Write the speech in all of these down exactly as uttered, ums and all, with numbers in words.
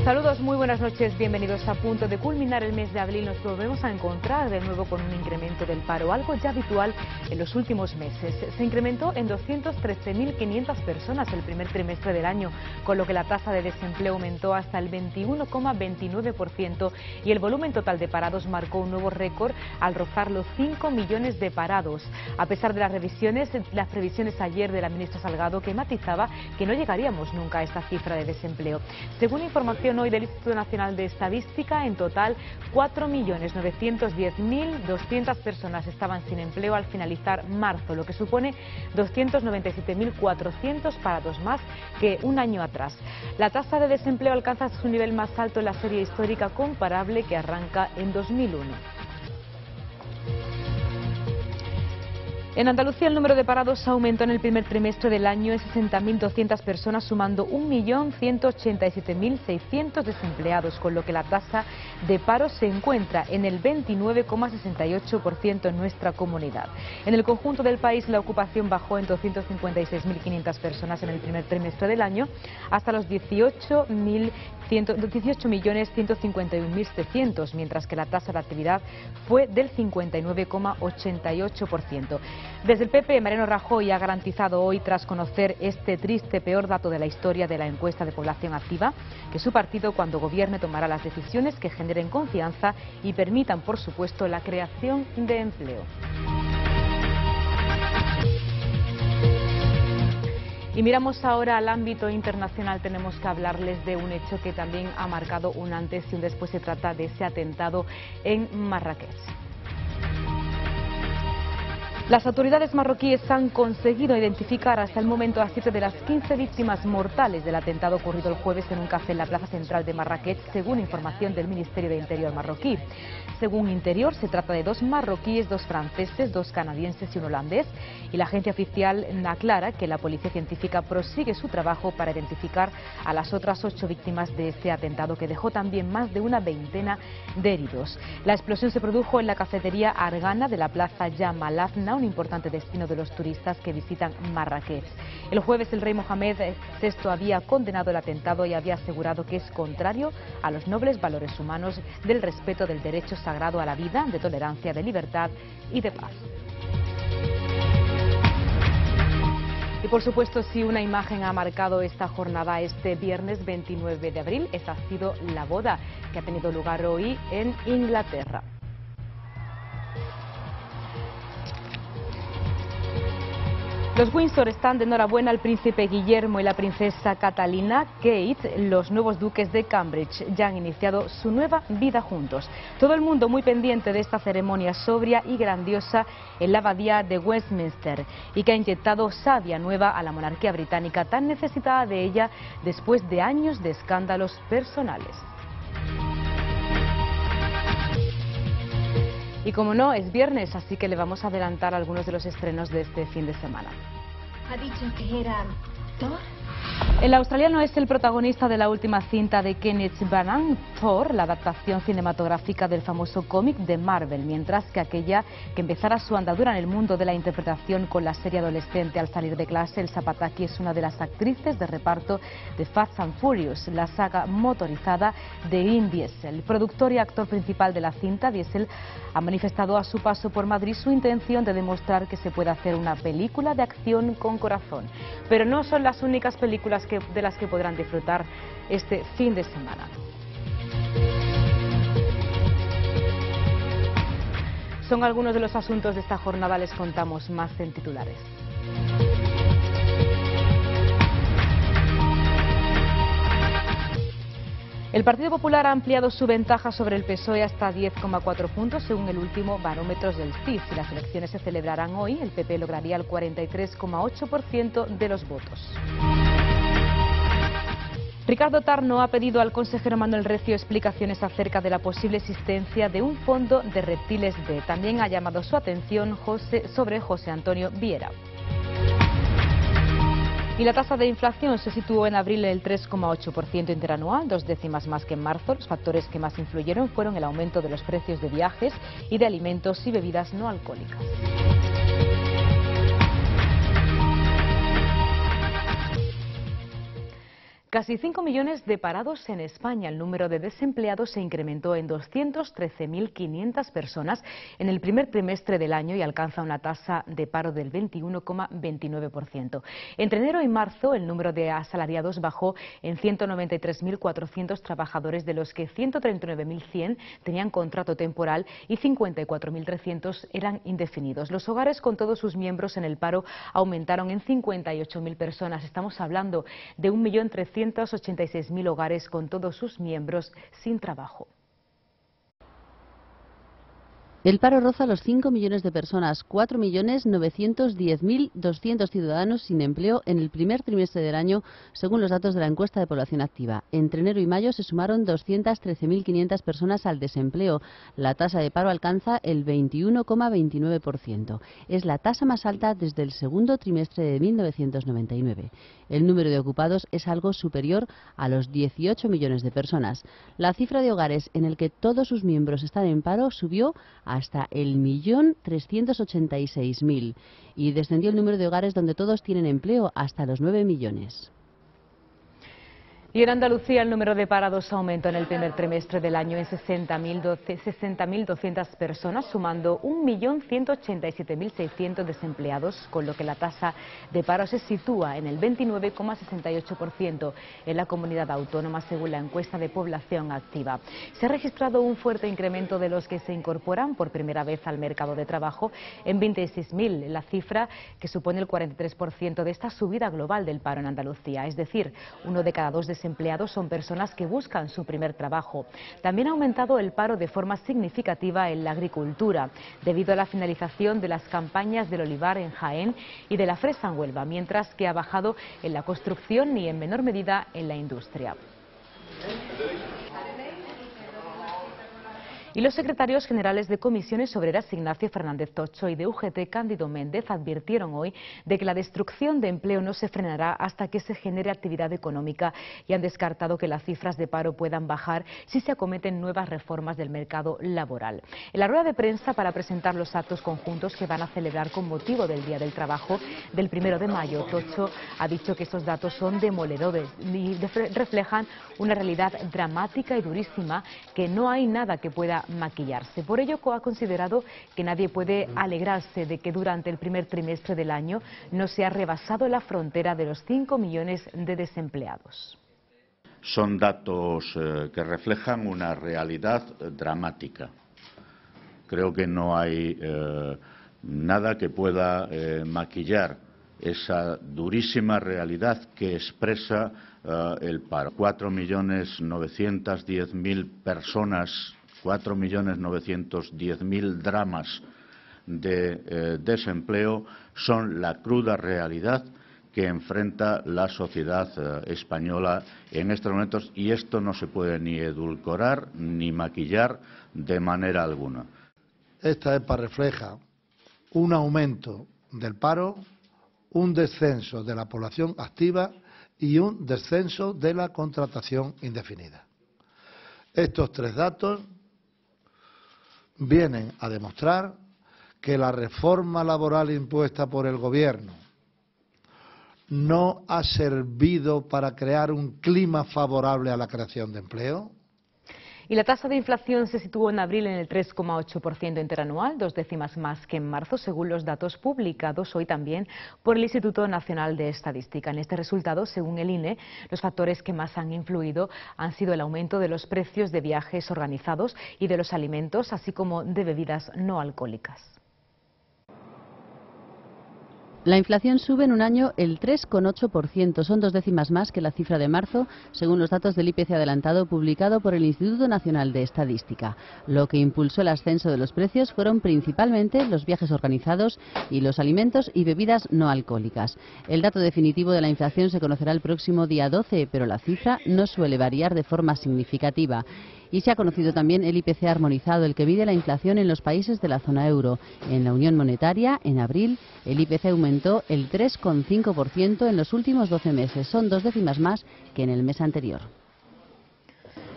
Saludos, muy buenas noches, bienvenidos. A punto de culminar el mes de abril nos volvemos a encontrar de nuevo con un incremento del paro, algo ya habitual en los últimos meses. Se incrementó en doscientas trece mil quinientas personas el primer trimestre del año, con lo que la tasa de desempleo aumentó hasta el veintiuno coma veintinueve por ciento y el volumen total de parados marcó un nuevo récord al rozar los cinco millones de parados. A pesar de las revisiones, las previsiones ayer de la ministra Salgado, que matizaba que no llegaríamos nunca a esta cifra de desempleo. Según información hoy del Instituto Nacional de Estadística, en total cuatro millones novecientos diez mil doscientas personas estaban sin empleo al finalizar marzo, lo que supone doscientos noventa y siete mil cuatrocientos parados más que un año atrás. La tasa de desempleo alcanza su nivel más alto en la serie histórica comparable, que arranca en dos mil uno. En Andalucía el número de parados aumentó en el primer trimestre del año en sesenta mil doscientas personas, sumando un millón ciento ochenta y siete mil seiscientos desempleados, con lo que la tasa de paro se encuentra en el veintinueve coma sesenta y ocho por ciento en nuestra comunidad. En el conjunto del país la ocupación bajó en doscientas cincuenta y seis mil quinientas personas en el primer trimestre del año hasta los dieciocho millones ciento cincuenta y un mil setecientos, mientras que la tasa de actividad fue del cincuenta y nueve coma ochenta y ocho por ciento. Desde el P P, Mariano Rajoy ha garantizado hoy, tras conocer este triste peor dato de la historia de la encuesta de población activa, que su partido, cuando gobierne, tomará las decisiones que generen confianza y permitan, por supuesto, la creación de empleo. Y miramos ahora al ámbito internacional. Tenemos que hablarles de un hecho que también ha marcado un antes y un después. Se trata de ese atentado en Marrakech. Las autoridades marroquíes han conseguido identificar hasta el momento a siete de las quince víctimas mortales del atentado ocurrido el jueves en un café en la plaza central de Marrakech, según información del Ministerio de Interior marroquí. Según Interior, se trata de dos marroquíes, dos franceses, dos canadienses y un holandés, y la agencia oficial aclara que la policía científica prosigue su trabajo para identificar a las otras ocho víctimas de este atentado, que dejó también más de una veintena de heridos. La explosión se produjo en la cafetería Argana de la plaza Yamalazna, un importante destino de los turistas que visitan Marrakech. El jueves el rey Mohamed sexto había condenado el atentado y había asegurado que es contrario a los nobles valores humanos del respeto del derecho sagrado a la vida, de tolerancia, de libertad y de paz. Y por supuesto, si una imagen ha marcado esta jornada este viernes veintinueve de abril, esa ha sido la boda que ha tenido lugar hoy en Inglaterra. Los Windsor están de enhorabuena al príncipe Guillermo y la princesa Catalina. Kate, los nuevos duques de Cambridge, ya han iniciado su nueva vida juntos. Todo el mundo muy pendiente de esta ceremonia sobria y grandiosa en la abadía de Westminster, y que ha inyectado savia nueva a la monarquía británica, tan necesitada de ella después de años de escándalos personales. Y como no, es viernes, así que le vamos a adelantar algunos de los estrenos de este fin de semana. ¿Ha dicho que era Thor? El australiano es el protagonista de la última cinta de Kenneth Branagh, Thor, la adaptación cinematográfica del famoso cómic de Marvel, mientras que aquella que empezara su andadura en el mundo de la interpretación con la serie adolescente Al salir de clase, Elsa Pataky es una de las actrices de reparto de Fast and Furious, la saga motorizada de Vin Diesel. El productor y actor principal de la cinta, Diesel, ha manifestado a su paso por Madrid su intención de demostrar que se puede hacer una película de acción con corazón. Pero no son las únicas películas que, de las que podrán disfrutar este fin de semana. Son algunos de los asuntos de esta jornada, les contamos más en titulares. El Partido Popular ha ampliado su ventaja sobre el P S O E hasta diez coma cuatro puntos, según el último barómetro del C I S. Si las elecciones se celebrarán hoy, el P P lograría el cuarenta y tres coma ocho por ciento de los votos. Ricardo Tarno ha pedido al consejero Manuel Recio explicaciones acerca de la posible existencia de un fondo de reptiles B. También ha llamado su atención José, sobre José Antonio Viera. Y la tasa de inflación se situó en abril en el tres coma ocho por ciento interanual, dos décimas más que en marzo. Los factores que más influyeron fueron el aumento de los precios de viajes y de alimentos y bebidas no alcohólicas. Casi cinco millones de parados en España. El número de desempleados se incrementó en doscientas trece mil quinientas personas en el primer trimestre del año y alcanza una tasa de paro del veintiuno coma veintinueve por ciento. Entre enero y marzo, el número de asalariados bajó en ciento noventa y tres mil cuatrocientos trabajadores, de los que ciento treinta y nueve mil cien tenían contrato temporal y cincuenta y cuatro mil trescientos eran indefinidos. Los hogares con todos sus miembros en el paro aumentaron en cincuenta y ocho mil personas. Estamos hablando de un millón trescientos ochenta y seis mil hogares con todos sus miembros sin trabajo. El paro roza los cinco millones de personas, cuatro millones novecientos diez mil doscientos ciudadanos sin empleo en el primer trimestre del año, según los datos de la encuesta de población activa. Entre enero y mayo se sumaron doscientas trece mil quinientas personas al desempleo. La tasa de paro alcanza el veintiuno coma veintinueve por ciento. Es la tasa más alta desde el segundo trimestre de mil novecientos noventa y nueve. El número de ocupados es algo superior a los dieciocho millones de personas. La cifra de hogares en el que todos sus miembros están en paro subió hasta el millón trescientos ochenta y seis mil y descendió el número de hogares donde todos tienen empleo hasta los nueve millones. Y en Andalucía el número de parados aumentó en el primer trimestre del año en sesenta mil doscientas personas, sumando un millón ciento ochenta y siete mil seiscientos desempleados, con lo que la tasa de paro se sitúa en el veintinueve coma sesenta y ocho por ciento en la comunidad autónoma, según la encuesta de población activa. Se ha registrado un fuerte incremento de los que se incorporan por primera vez al mercado de trabajo en veintiséis mil, la cifra que supone el cuarenta y tres por ciento de esta subida global del paro en Andalucía. Es decir, uno de cada dos desempleados desempleados son personas que buscan su primer trabajo. También ha aumentado el paro de forma significativa en la agricultura, debido a la finalización de las campañas del olivar en Jaén y de la fresa en Huelva, mientras que ha bajado en la construcción y en menor medida en la industria. Y los secretarios generales de Comisiones Obreras, Ignacio Fernández Tocho, y de U G T, Cándido Méndez, advirtieron hoy de que la destrucción de empleo no se frenará hasta que se genere actividad económica, y han descartado que las cifras de paro puedan bajar si se acometen nuevas reformas del mercado laboral. En la rueda de prensa para presentar los actos conjuntos que van a celebrar con motivo del Día del Trabajo del primero de mayo, Tocho ha dicho que estos datos son demoledores y reflejan una realidad dramática y durísima, que no hay nada que pueda maquillarse. Por ello, ha considerado que nadie puede alegrarse de que durante el primer trimestre del año no se ha rebasado la frontera de los cinco millones de desempleados. Son datos eh, que reflejan una realidad eh, dramática. Creo que no hay eh, nada que pueda eh, maquillar esa durísima realidad que expresa eh, el paro. cuatro millones novecientos diez mil personas, cuatro millones novecientos diez mil dramas de eh, desempleo son la cruda realidad que enfrenta la sociedad eh, española en estos momentos, y esto no se puede ni edulcorar ni maquillar de manera alguna. Esta EPA refleja un aumento del paro, un descenso de la población activa y un descenso de la contratación indefinida. Estos tres datos vienen a demostrar que la reforma laboral impuesta por el Gobierno no ha servido para crear un clima favorable a la creación de empleo. Y la tasa de inflación se situó en abril en el tres coma ocho por ciento interanual, dos décimas más que en marzo, según los datos publicados hoy también por el Instituto Nacional de Estadística. En este resultado, según el I N E, los factores que más han influido han sido el aumento de los precios de viajes organizados y de los alimentos, así como de bebidas no alcohólicas. La inflación sube en un año el tres coma ocho por ciento, son dos décimas más que la cifra de marzo, según los datos del I P C adelantado publicado por el Instituto Nacional de Estadística. Lo que impulsó el ascenso de los precios fueron principalmente los viajes organizados y los alimentos y bebidas no alcohólicas. El dato definitivo de la inflación se conocerá el próximo día doce, pero la cifra no suele variar de forma significativa. Y se ha conocido también el I P C armonizado, el que mide la inflación en los países de la zona euro. En la Unión Monetaria, en abril, el I P C aumentó el tres coma cinco por ciento en los últimos doce meses. Son dos décimas más que en el mes anterior.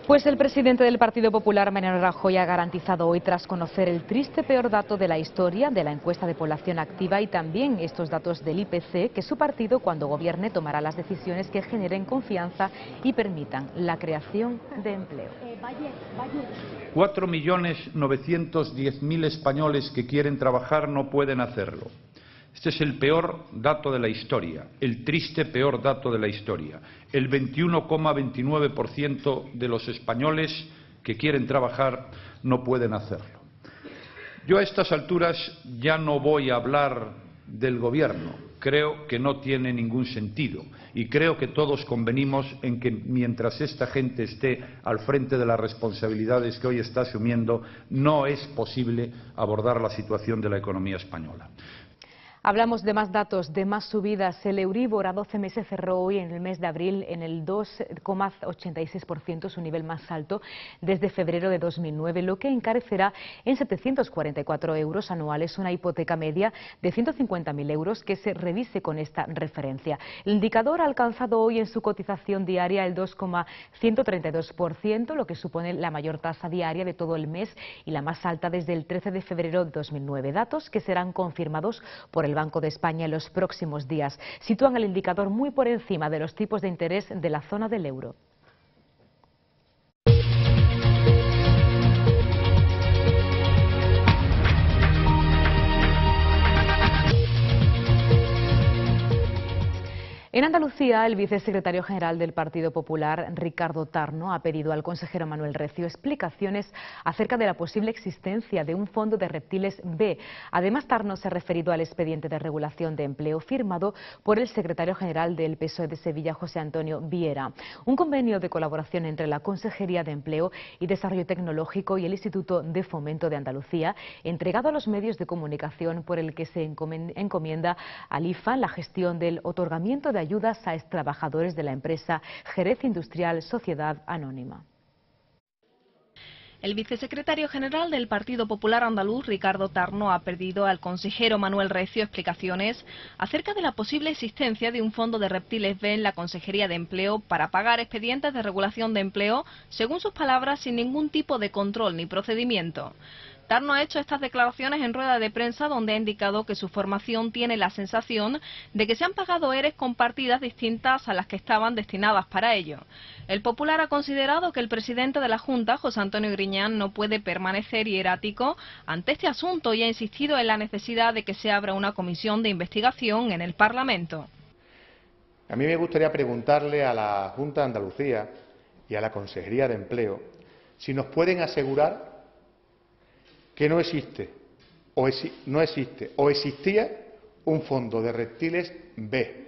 Pues el presidente del Partido Popular, Mariano Rajoy, ha garantizado hoy, tras conocer el triste peor dato de la historia de la encuesta de población activa y también estos datos del I P C, que su partido, cuando gobierne, tomará las decisiones que generen confianza y permitan la creación de empleo. cuatro millones novecientos diez mil españoles que quieren trabajar no pueden hacerlo. Este es el peor dato de la historia, el triste peor dato de la historia. El veintiuno coma veintinueve por ciento de los españoles que quieren trabajar no pueden hacerlo. Yo a estas alturas ya no voy a hablar del Gobierno. Creo que no tiene ningún sentido y creo que todos convenimos en que mientras esta gente esté al frente de las responsabilidades que hoy está asumiendo, no es posible abordar la situación de la economía española. Hablamos de más datos, de más subidas. El Euribor a doce meses cerró hoy en el mes de abril en el dos coma ochenta y seis por ciento, su nivel más alto desde febrero de dos mil nueve, lo que encarecerá en setecientos cuarenta y cuatro euros anuales una hipoteca media de ciento cincuenta mil euros que se revise con esta referencia. El indicador ha alcanzado hoy en su cotización diaria el dos coma ciento treinta y dos por ciento, lo que supone la mayor tasa diaria de todo el mes y la más alta desde el trece de febrero de dos mil nueve. Datos que serán confirmados por el Banco de España en los próximos días. Sitúan el indicador muy por encima de los tipos de interés de la zona del euro. En Andalucía, el vicesecretario general del Partido Popular, Ricardo Tarno, ha pedido al consejero Manuel Recio explicaciones acerca de la posible existencia de un fondo de reptiles B. Además, Tarno se ha referido al expediente de regulación de empleo firmado por el secretario general del P S O E de Sevilla, José Antonio Viera. Un convenio de colaboración entre la Consejería de Empleo y Desarrollo Tecnológico y el Instituto de Fomento de Andalucía, entregado a los medios de comunicación, por el que se encomienda al I F A la gestión del otorgamiento de ayudas a extrabajadores de la empresa Jerez Industrial Sociedad Anónima. El vicesecretario general del Partido Popular Andaluz, Ricardo Tarno, ha pedido al consejero Manuel Recio explicaciones acerca de la posible existencia de un fondo de reptiles B en la Consejería de Empleo para pagar expedientes de regulación de empleo, según sus palabras, sin ningún tipo de control ni procedimiento. Tarno ha hecho estas declaraciones en rueda de prensa, donde ha indicado que su formación tiene la sensación de que se han pagado E R E S con partidas distintas a las que estaban destinadas para ello. El Popular ha considerado que el presidente de la Junta, José Antonio Griñán, no puede permanecer hierático ante este asunto y ha insistido en la necesidad de que se abra una comisión de investigación en el Parlamento. A mí me gustaría preguntarle a la Junta de Andalucía y a la Consejería de Empleo si nos pueden asegurar que no existe o, exi no existe o existía un fondo de reptiles B,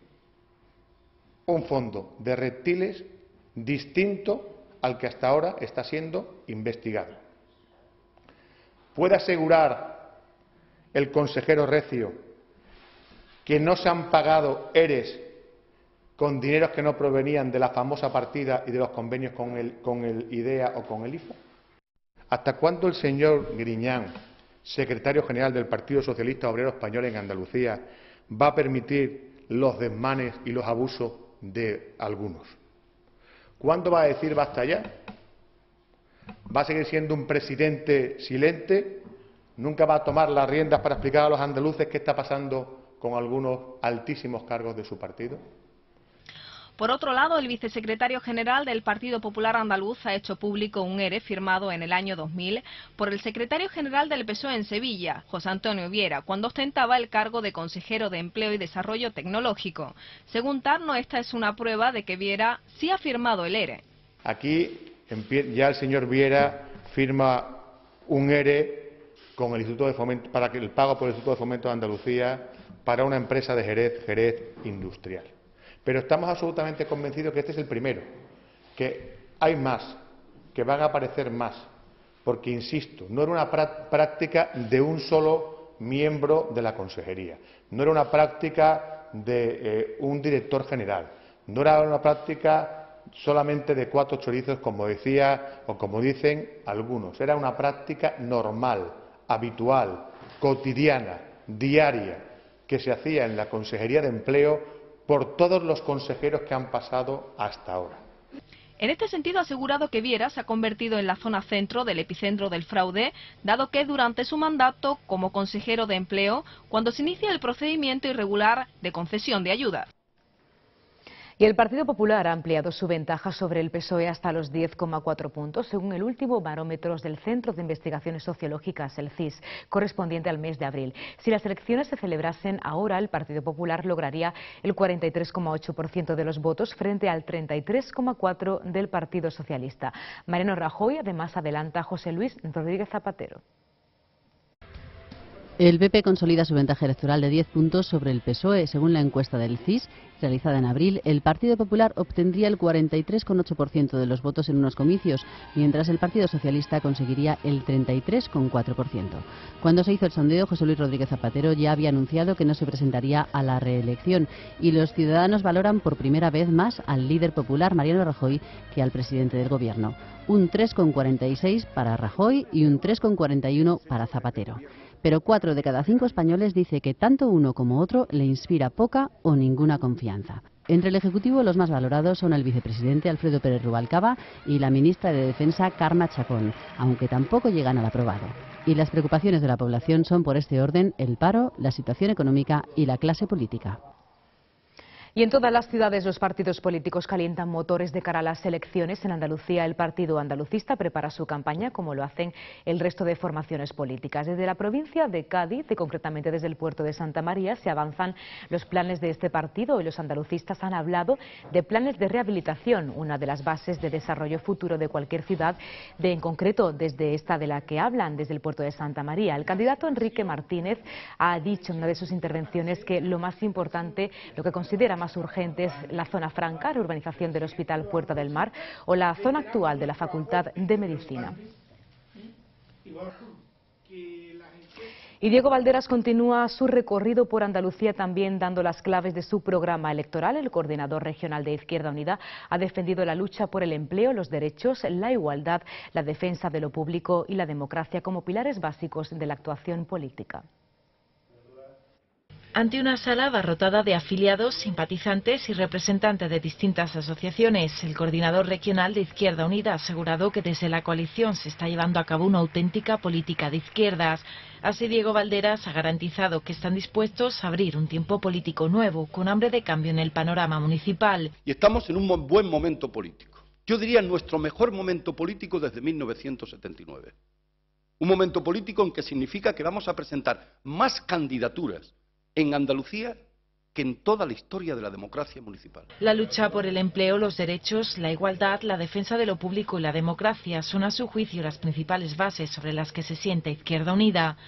un fondo de reptiles distinto al que hasta ahora está siendo investigado. ¿Puede asegurar el consejero Recio que no se han pagado E R E S con dineros que no provenían de la famosa partida y de los convenios con el, con el IDEA o con el I F A? ¿Hasta cuándo el señor Griñán, secretario general del Partido Socialista Obrero Español en Andalucía, va a permitir los desmanes y los abusos de algunos? ¿Cuándo va a decir basta ya? ¿Va a seguir siendo un presidente silente? ¿Nunca va a tomar las riendas para explicar a los andaluces qué está pasando con algunos altísimos cargos de su partido? Por otro lado, el vicesecretario general del Partido Popular Andaluz ha hecho público un E R E firmado en el año dos mil por el secretario general del P S O E en Sevilla, José Antonio Viera, cuando ostentaba el cargo de consejero de Empleo y Desarrollo Tecnológico. Según Tarno, esta es una prueba de que Viera sí ha firmado el E R E. Aquí ya el señor Viera firma un E R E con el Instituto de Fomento, para que el pago por el Instituto de Fomento de Andalucía para una empresa de Jerez, Jerez Industrial. Pero estamos absolutamente convencidos que este es el primero, que hay más, que van a aparecer más, porque, insisto, no era una práctica de un solo miembro de la consejería, no era una práctica de eh, un director general, no era una práctica solamente de cuatro chorizos, como decía o como dicen algunos, era una práctica normal, habitual, cotidiana, diaria, que se hacía en la Consejería de Empleo por todos los consejeros que han pasado hasta ahora. En este sentido ha asegurado que Viera se ha convertido en la zona centro del epicentro del fraude, dado que durante su mandato como consejero de Empleo, cuando se inicia el procedimiento irregular de concesión de ayudas. Y el Partido Popular ha ampliado su ventaja sobre el P S O E hasta los diez coma cuatro puntos, según el último barómetro del Centro de Investigaciones Sociológicas, el C I S, correspondiente al mes de abril. Si las elecciones se celebrasen ahora, el Partido Popular lograría el cuarenta y tres coma ocho por ciento de los votos frente al treinta y tres coma cuatro por ciento del Partido Socialista. Mariano Rajoy además adelanta a José Luis Rodríguez Zapatero. El P P consolida su ventaja electoral de diez puntos sobre el P S O E. Según la encuesta del C I S, realizada en abril, el Partido Popular obtendría el cuarenta y tres coma ocho por ciento de los votos en unos comicios, mientras el Partido Socialista conseguiría el treinta y tres coma cuatro por ciento. Cuando se hizo el sondeo, José Luis Rodríguez Zapatero ya había anunciado que no se presentaría a la reelección, y los ciudadanos valoran por primera vez más al líder popular, Mariano Rajoy, que al presidente del Gobierno. Un tres coma cuarenta y seis para Rajoy y un tres coma cuarenta y uno para Zapatero. Pero cuatro de cada cinco españoles dice que tanto uno como otro le inspira poca o ninguna confianza. Entre el Ejecutivo, los más valorados son el vicepresidente Alfredo Pérez Rubalcaba y la ministra de Defensa Carme Chacón, aunque tampoco llegan al aprobado. Y las preocupaciones de la población son por este orden el paro, la situación económica y la clase política. Y en todas las ciudades los partidos políticos calientan motores de cara a las elecciones. En Andalucía el Partido Andalucista prepara su campaña como lo hacen el resto de formaciones políticas. Desde la provincia de Cádiz, y concretamente desde el puerto de Santa María, se avanzan los planes de este partido y los andalucistas han hablado de planes de rehabilitación, una de las bases de desarrollo futuro de cualquier ciudad, de en concreto desde esta de la que hablan, desde el puerto de Santa María. El candidato Enrique Martínez ha dicho en una de sus intervenciones que lo más importante, lo que considera más más urgentes la zona franca, la urbanización del Hospital Puerta del Mar o la zona actual de la Facultad de Medicina. Y Diego Valderas continúa su recorrido por Andalucía, también dando las claves de su programa electoral. El coordinador regional de Izquierda Unida ha defendido la lucha por el empleo, los derechos, la igualdad, la defensa de lo público y la democracia como pilares básicos de la actuación política. Ante una sala abarrotada de afiliados, simpatizantes y representantes de distintas asociaciones, el coordinador regional de Izquierda Unida ha asegurado que desde la coalición se está llevando a cabo una auténtica política de izquierdas. Así, Diego Valderas ha garantizado que están dispuestos a abrir un tiempo político nuevo, con hambre de cambio en el panorama municipal. Y estamos en un buen momento político. Yo diría nuestro mejor momento político desde mil novecientos setenta y nueve. Un momento político en que significa que vamos a presentar más candidaturas en Andalucía que en toda la historia de la democracia municipal. La lucha por el empleo, los derechos, la igualdad, la defensa de lo público y la democracia son a su juicio las principales bases sobre las que se sienta Izquierda Unida.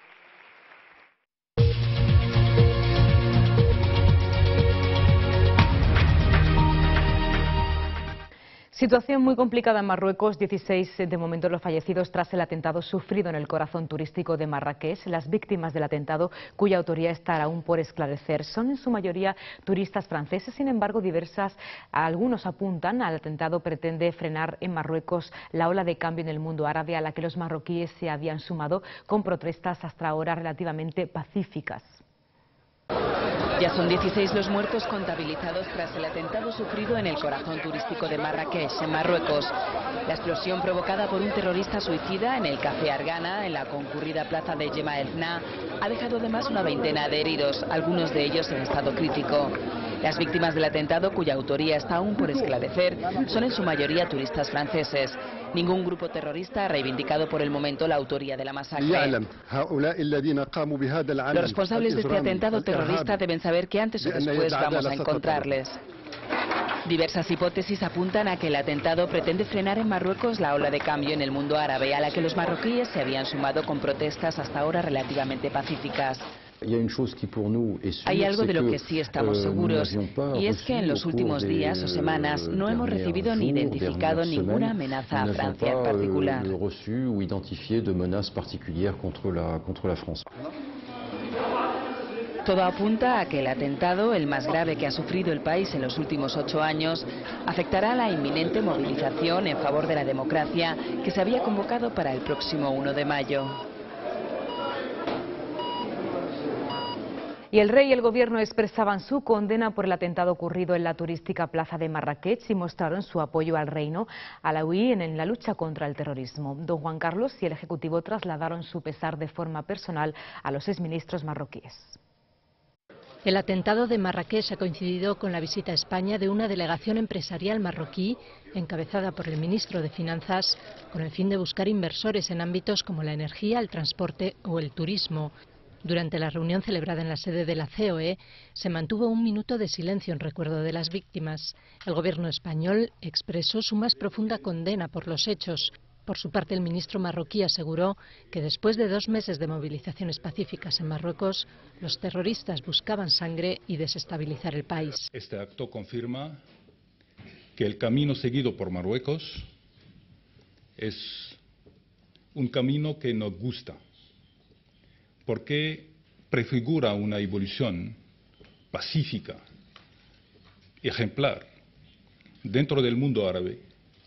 Situación muy complicada en Marruecos, dieciséis de momento los fallecidos tras el atentado sufrido en el corazón turístico de Marrakech. Las víctimas del atentado, cuya autoría está aún por esclarecer, son en su mayoría turistas franceses. Sin embargo, diversas, algunos apuntan al atentado pretende frenar en Marruecos la ola de cambio en el mundo árabe a la que los marroquíes se habían sumado con protestas hasta ahora relativamente pacíficas. Ya son dieciséis los muertos contabilizados tras el atentado sufrido en el corazón turístico de Marrakech, en Marruecos. La explosión provocada por un terrorista suicida en el Café Argana, en la concurrida plaza de Jemaa el-Fna, ha dejado además una veintena de heridos, algunos de ellos en estado crítico. Las víctimas del atentado, cuya autoría está aún por esclarecer, son en su mayoría turistas franceses. Ningún grupo terrorista ha reivindicado por el momento la autoría de la masacre. Los responsables de este atentado terrorista deben saber que antes o después vamos a encontrarles. Diversas hipótesis apuntan a que el atentado pretende frenar en Marruecos la ola de cambio en el mundo árabe, a la que los marroquíes se habían sumado con protestas hasta ahora relativamente pacíficas. Hay algo de lo que sí estamos seguros, y es que en los últimos días o semanas no hemos recibido ni identificado ninguna amenaza a Francia en particular. Todo apunta a que el atentado, el más grave que ha sufrido el país en los últimos ocho años, afectará a la inminente movilización en favor de la democracia que se había convocado para el próximo uno de mayo. Y el rey y el gobierno expresaban su condena por el atentado ocurrido en la turística plaza de Marrakech y mostraron su apoyo al reino alauí en la lucha contra el terrorismo. Don Juan Carlos y el Ejecutivo trasladaron su pesar de forma personal a los exministros marroquíes. El atentado de Marrakech ha coincidido con la visita a España de una delegación empresarial marroquí encabezada por el ministro de Finanzas con el fin de buscar inversores en ámbitos como la energía, el transporte o el turismo. Durante la reunión celebrada en la sede de la C O E se mantuvo un minuto de silencio en recuerdo de las víctimas. El gobierno español expresó su más profunda condena por los hechos. Por su parte, el ministro marroquí aseguró que después de dos meses de movilizaciones pacíficas en Marruecos, los terroristas buscaban sangre y desestabilizar el país. Este acto confirma que el camino seguido por Marruecos es un camino que nos gusta, porque prefigura una evolución pacífica, ejemplar, dentro del mundo árabe,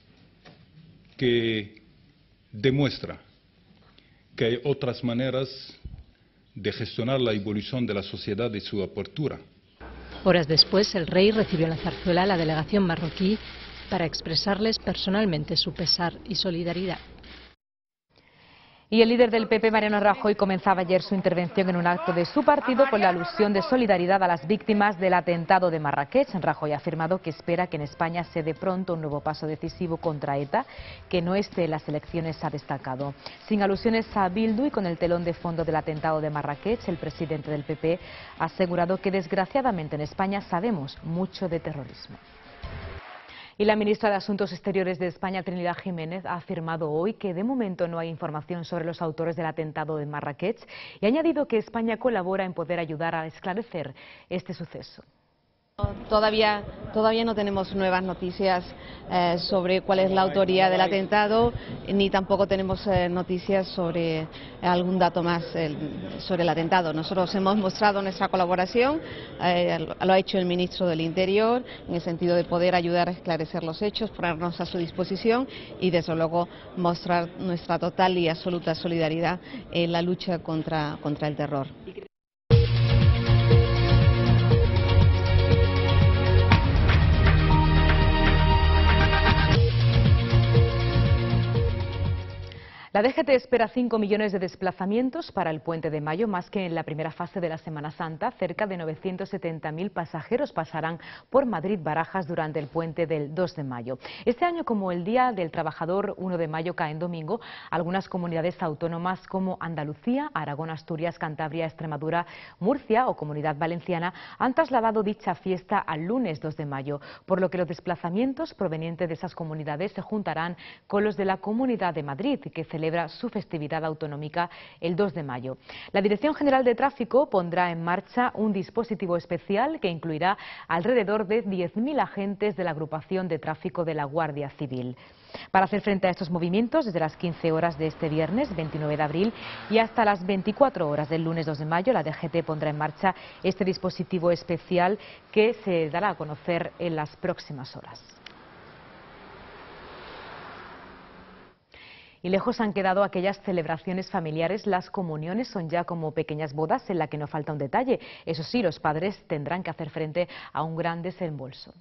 que demuestra que hay otras maneras de gestionar la evolución de la sociedad y su apertura. Horas después, el rey recibió en la zarzuela a la delegación marroquí para expresarles personalmente su pesar y solidaridad. Y el líder del P P, Mariano Rajoy, comenzaba ayer su intervención en un acto de su partido con la alusión de solidaridad a las víctimas del atentado de Marrakech. Rajoy ha afirmado que espera que en España se dé pronto un nuevo paso decisivo contra ETA, que no esté en las elecciones, ha destacado. Sin alusiones a Bildu y con el telón de fondo del atentado de Marrakech, el presidente del P P ha asegurado que desgraciadamente en España sabemos mucho de terrorismo. Y la ministra de Asuntos Exteriores de España, Trinidad Jiménez, ha afirmado hoy que de momento no hay información sobre los autores del atentado de Marrakech y ha añadido que España colabora en poder ayudar a esclarecer este suceso. Todavía, todavía no tenemos nuevas noticias eh, sobre cuál es la autoría del atentado, ni tampoco tenemos eh, noticias sobre algún dato más eh, sobre el atentado. Nosotros hemos mostrado nuestra colaboración, eh, lo ha hecho el ministro del Interior, en el sentido de poder ayudar a esclarecer los hechos, ponernos a su disposición y desde luego mostrar nuestra total y absoluta solidaridad en la lucha contra, contra el terror. La D G T espera cinco millones de desplazamientos para el Puente de Mayo, más que en la primera fase de la Semana Santa. Cerca de novecientos setenta mil pasajeros pasarán por Madrid-Barajas durante el puente del dos de mayo. Este año, como el Día del Trabajador uno de mayo cae en domingo, algunas comunidades autónomas como Andalucía, Aragón, Asturias, Cantabria, Extremadura, Murcia o Comunidad Valenciana han trasladado dicha fiesta al lunes dos de mayo, por lo que los desplazamientos provenientes de esas comunidades se juntarán con los de la Comunidad de Madrid, que celebra su festividad autonómica el dos de mayo. La Dirección General de Tráfico pondrá en marcha un dispositivo especial que incluirá alrededor de diez mil agentes de la agrupación de tráfico de la Guardia Civil. Para hacer frente a estos movimientos, desde las quince horas de este viernes veintinueve de abril y hasta las veinticuatro horas del lunes dos de mayo, la D G T pondrá en marcha este dispositivo especial que se dará a conocer en las próximas horas. Y lejos han quedado aquellas celebraciones familiares, las comuniones son ya como pequeñas bodas en las que no falta un detalle. Eso sí, los padres tendrán que hacer frente a un gran desembolso.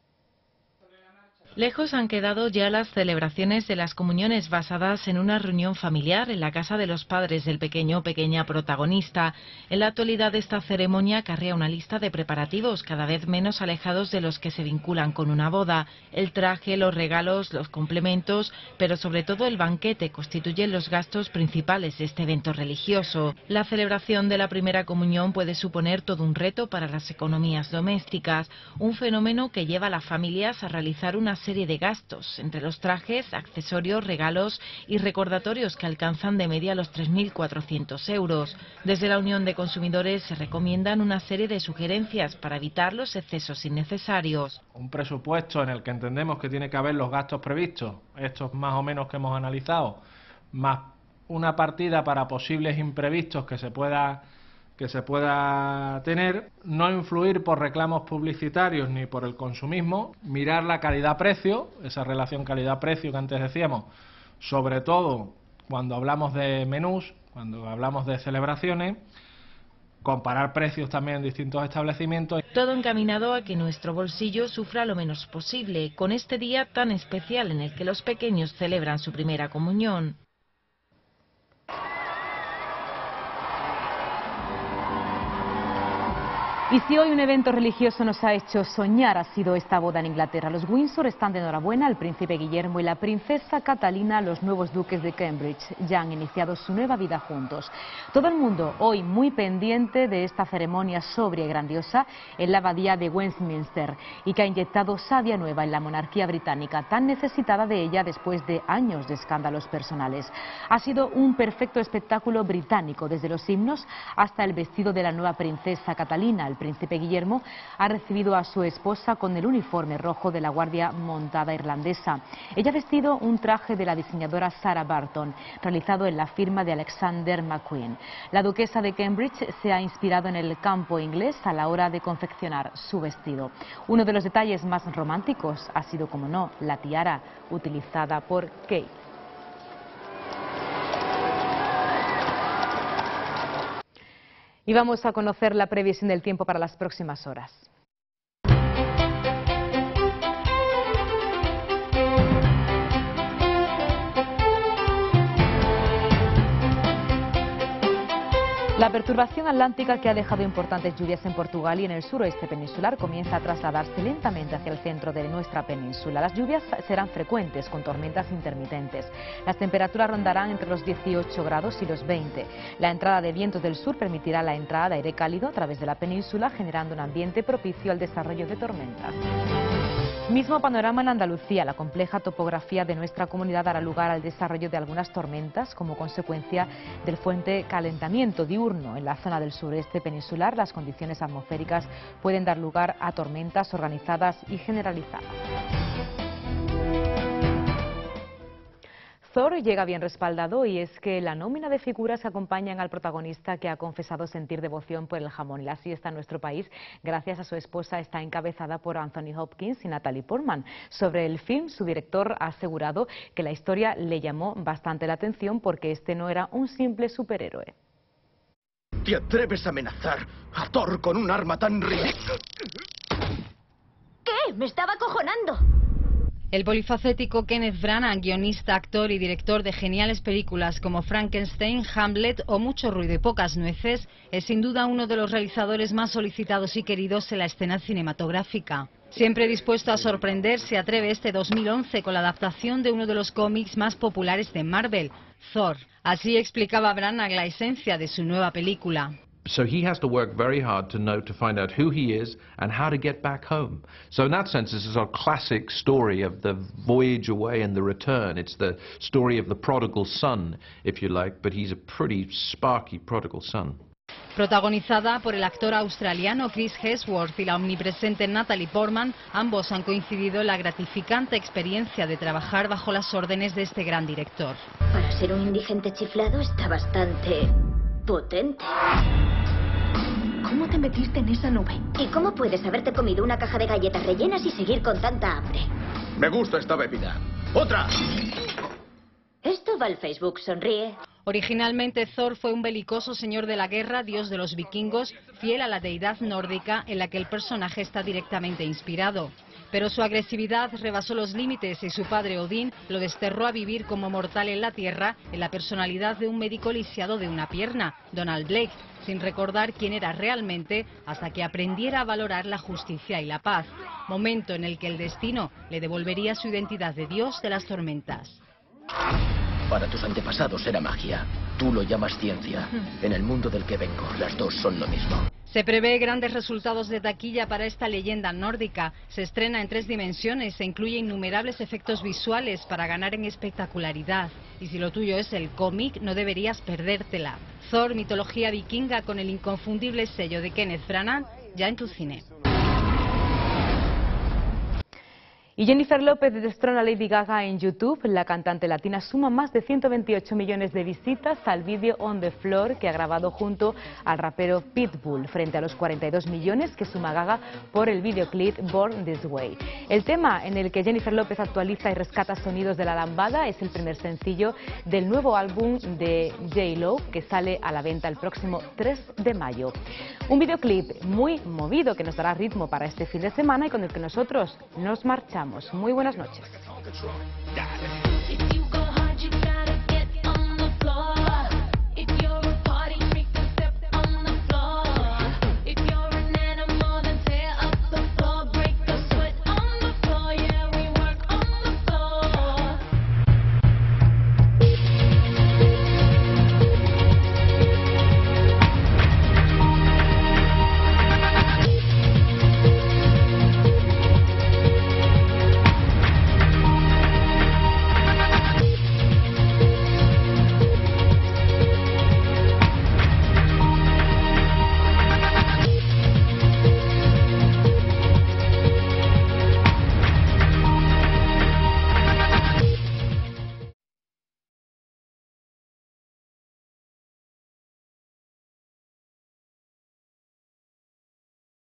Lejos han quedado ya las celebraciones de las comuniones basadas en una reunión familiar en la casa de los padres del pequeño o pequeña protagonista. En la actualidad esta ceremonia acarrea una lista de preparativos cada vez menos alejados de los que se vinculan con una boda. El traje, los regalos, los complementos, pero sobre todo el banquete constituyen los gastos principales de este evento religioso. La celebración de la primera comunión puede suponer todo un reto para las economías domésticas, un fenómeno que lleva a las familias a realizar una serie de gastos, entre los trajes, accesorios, regalos y recordatorios que alcanzan de media los tres mil cuatrocientos euros. Desde la Unión de Consumidores se recomiendan una serie de sugerencias para evitar los excesos innecesarios. Un presupuesto en el que entendemos que tiene que haber los gastos previstos, estos más o menos que hemos analizado, más una partida para posibles imprevistos que se pueda que se pueda tener, no influir por reclamos publicitarios ni por el consumismo, mirar la calidad-precio, esa relación calidad-precio que antes decíamos, sobre todo cuando hablamos de menús, cuando hablamos de celebraciones, comparar precios también en distintos establecimientos. Todo encaminado a que nuestro bolsillo sufra lo menos posible, con este día tan especial en el que los pequeños celebran su primera comunión. Y si hoy un evento religioso nos ha hecho soñar, ha sido esta boda en Inglaterra. Los Windsor están de enhorabuena al príncipe Guillermo y la princesa Catalina, los nuevos duques de Cambridge. Ya han iniciado su nueva vida juntos. Todo el mundo hoy muy pendiente de esta ceremonia sobria y grandiosa en la abadía de Westminster y que ha inyectado savia nueva en la monarquía británica, tan necesitada de ella después de años de escándalos personales. Ha sido un perfecto espectáculo británico, desde los himnos hasta el vestido de la nueva princesa Catalina. El príncipe Guillermo ha recibido a su esposa con el uniforme rojo de la Guardia Montada irlandesa. Ella ha vestido un traje de la diseñadora Sarah Barton, realizado en la firma de Alexander McQueen. La duquesa de Cambridge se ha inspirado en el campo inglés a la hora de confeccionar su vestido. Uno de los detalles más románticos ha sido, como no, la tiara utilizada por Kate. Y vamos a conocer la previsión del tiempo para las próximas horas. La perturbación atlántica, que ha dejado importantes lluvias en Portugal y en el suroeste peninsular, comienza a trasladarse lentamente hacia el centro de nuestra península. Las lluvias serán frecuentes, con tormentas intermitentes. Las temperaturas rondarán entre los dieciocho grados y los veinte. La entrada de vientos del sur permitirá la entrada de aire cálido a través de la península, generando un ambiente propicio al desarrollo de tormentas. Mismo panorama en Andalucía. La compleja topografía de nuestra comunidad dará lugar al desarrollo de algunas tormentas como consecuencia del fuerte calentamiento diurno. En la zona del sureste peninsular, las condiciones atmosféricas pueden dar lugar a tormentas organizadas y generalizadas. Thor llega bien respaldado, y es que la nómina de figuras que acompañan al protagonista, que ha confesado sentir devoción por el jamón y la siesta en nuestro país gracias a su esposa, está encabezada por Anthony Hopkins y Natalie Portman. Sobre el film, su director ha asegurado que la historia le llamó bastante la atención porque este no era un simple superhéroe. ¿Te atreves a amenazar a Thor con un arma tan ridícula? ¿Qué? Me estaba acojonando. El polifacético Kenneth Branagh, guionista, actor y director de geniales películas como Frankenstein, Hamlet o Mucho ruido y pocas nueces, es sin duda uno de los realizadores más solicitados y queridos en la escena cinematográfica. Siempre dispuesto a sorprender, se atreve este dos mil once con la adaptación de uno de los cómics más populares de Marvel, Thor. Así explicaba Branagh la esencia de su nueva película. So he has to work very hard to know, to find out who he is and how to get back home. So in that sense, this is a classic story of the voyage away and the return. It's the story of the prodigal son, if you like, but he's a pretty sparky prodigal son. Protagonizada por el actor australiano Chris Hemsworth y la omnipresente Natalie Portman, ambos han coincidido en la gratificante experiencia de trabajar bajo las órdenes de este gran director. Para ser un indigente chiflado está bastante potente. ¿Cómo te metiste en esa nube? ¿Y cómo puedes haberte comido una caja de galletas rellenas y seguir con tanta hambre? Me gusta esta bebida. ¡Otra! Esto va al Facebook, sonríe. Originalmente Thor fue un belicoso señor de la guerra, dios de los vikingos, fiel a la deidad nórdica en la que el personaje está directamente inspirado. Pero su agresividad rebasó los límites y su padre Odín lo desterró a vivir como mortal en la tierra en la personalidad de un médico lisiado de una pierna, Donald Blake, sin recordar quién era realmente hasta que aprendiera a valorar la justicia y la paz, momento en el que el destino le devolvería su identidad de dios de las tormentas. Para tus antepasados era magia. Tú lo llamas ciencia. En el mundo del que vengo, las dos son lo mismo. Se prevé grandes resultados de taquilla para esta leyenda nórdica. Se estrena en tres dimensiones e incluye innumerables efectos visuales para ganar en espectacularidad. Y si lo tuyo es el cómic, no deberías perdértela. Thor, mitología vikinga con el inconfundible sello de Kenneth Branagh, ya en tu cine. Y Jennifer López destrona a Lady Gaga en YouTube. La cantante latina suma más de ciento veintiocho millones de visitas al vídeo On the Floor que ha grabado junto al rapero Pitbull, frente a los cuarenta y dos millones que suma Gaga por el videoclip Born This Way. El tema en el que Jennifer López actualiza y rescata sonidos de la lambada es el primer sencillo del nuevo álbum de J Lo, que sale a la venta el próximo tres de mayo. Un videoclip muy movido que nos dará ritmo para este fin de semana y con el que nosotros nos marchamos. Muy buenas noches.